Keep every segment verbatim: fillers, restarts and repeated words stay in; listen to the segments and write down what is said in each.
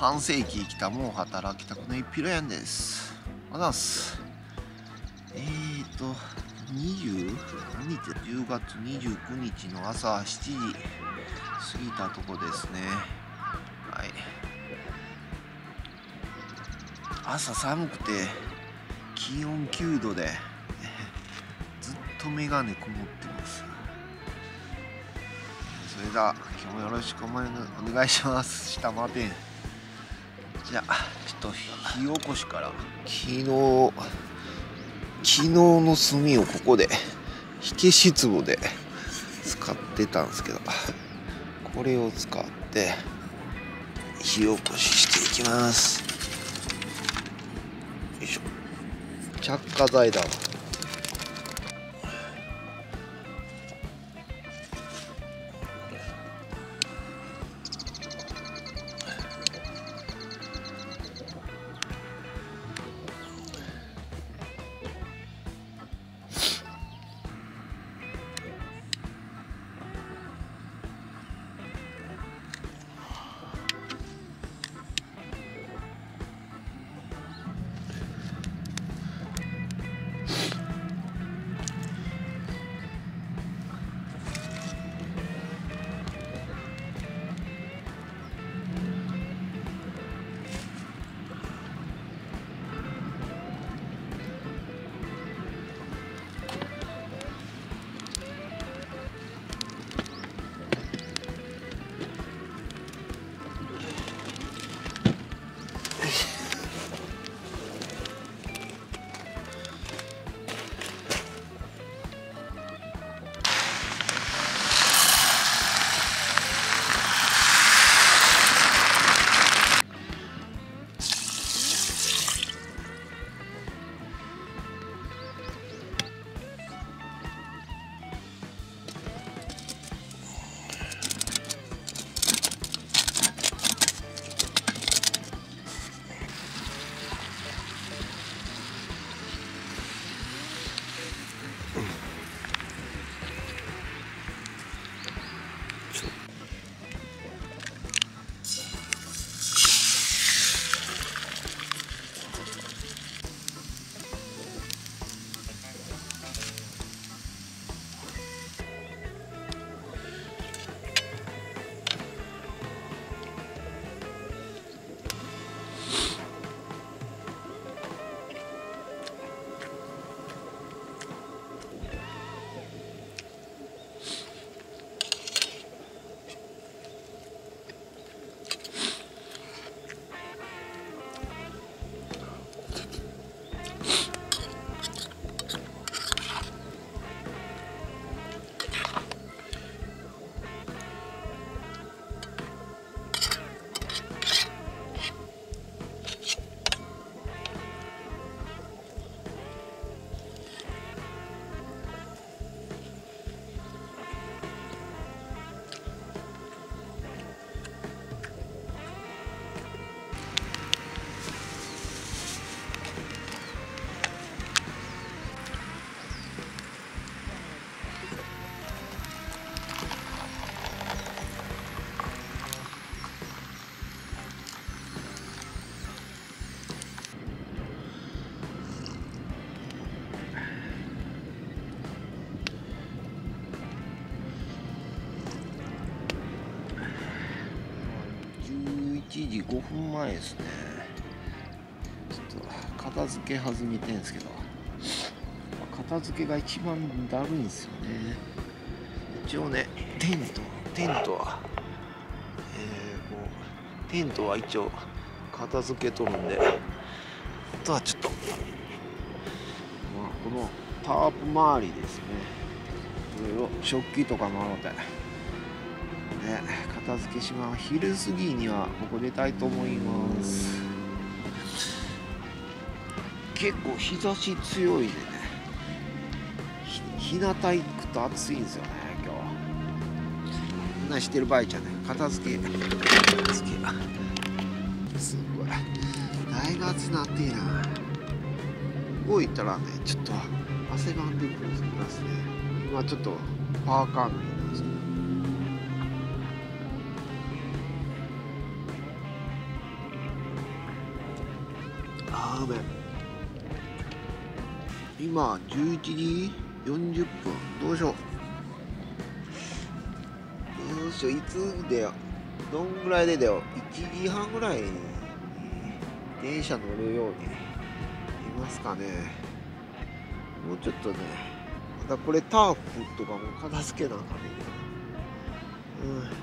半世紀生きたもう働きたくないピロヤンです。おはようございます。えーと、にじゅう何日 ?じゅうがつにじゅうくにちの朝しちじ過ぎたとこですね。はい。朝寒くて気温きゅうどでずっとメガネ曇ってます。それでは今日もよろしくお願いします。下回ってん。じゃあちょっと火起こしから昨日昨日の炭をここで火消し壺で使ってたんですけど、これを使って火起こししていきます。よいしょ。着火剤だわ。じゅういちじごふんまえですね。ちょっと片付け始めてんですけど、片付けが一番だるいんですよね。一応ね、テントテントは、えー、こうテントは一応片付けとるんで、あとはちょっと、まあ、このタープ周りですね、いろいろ食器とかもあってね、片付けします。昼過ぎにはここ出たいと思います。結構日差し強いでね、ひ日向行くと暑いんですよね。今日こんなんしてる場合じゃない。片付け片付けすごい大が暑なっていいな。動いたらね、ちょっと汗ばんでくるんですね。今ちょっとパーカーのなんですけど、 あーうめえ。今じゅういちじよんじゅっぷん。どうしよう。よいしょ、いつ出よう。どんぐらいで出よう。いちじはんぐらいに電車乗るようにいますかね。もうちょっとね。またこれターフとかも片付けなあかんねんな。うん。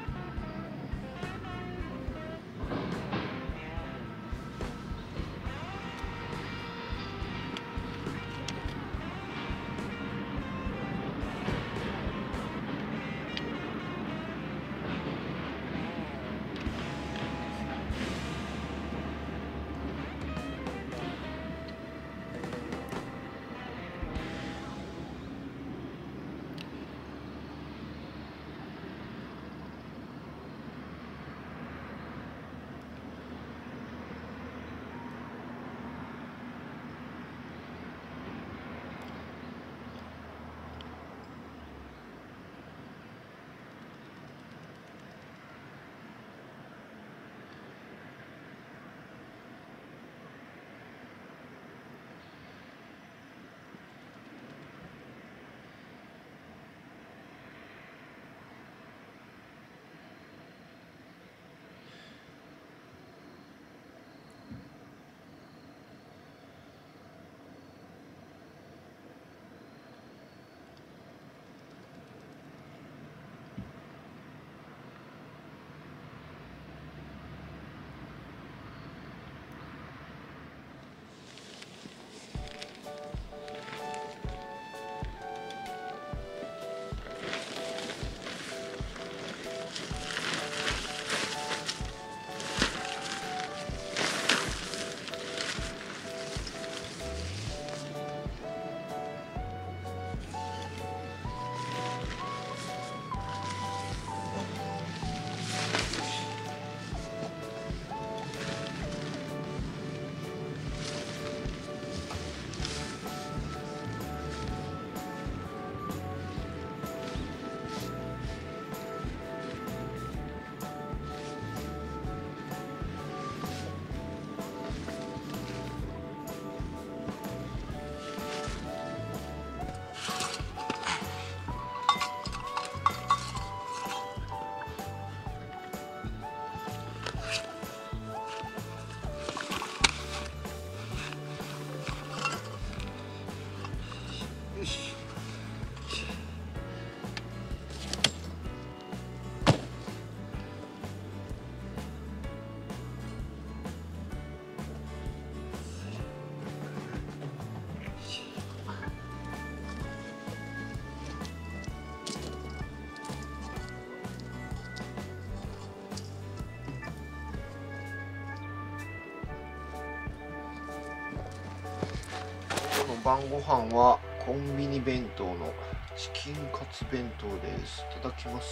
晩ご飯はコンビニ弁当のチキンカツ弁当です。いただきます。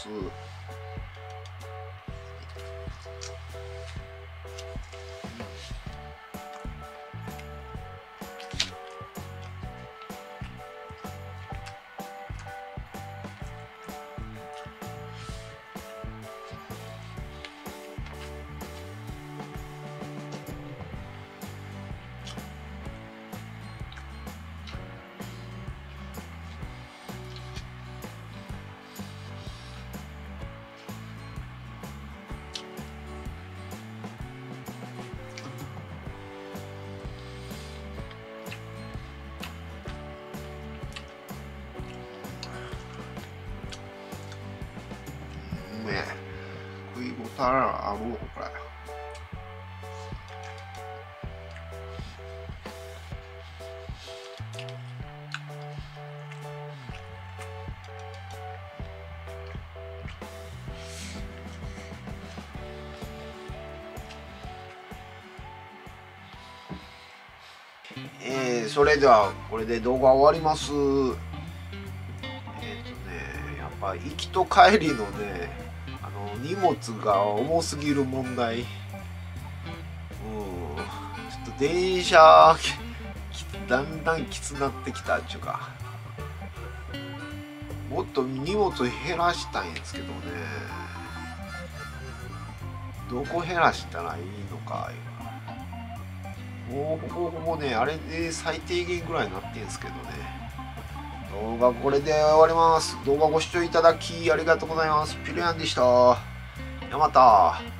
食い応えあるわこれ。えー、それではこれで動画終わります。えっ、ー、とねやっぱ行きと帰りのねあの荷物が重すぎる問題。うん、ちょっと電車だんだんきつなってきたっちゅうか、もっと荷物減らしたいんですけどね、どこ減らしたらいいのか。 もうほぼほぼねあれで最低限ぐらいになってんですけどね。動画これで終わります。動画ご視聴いただきありがとうございます。ピルヤンでした。やまた。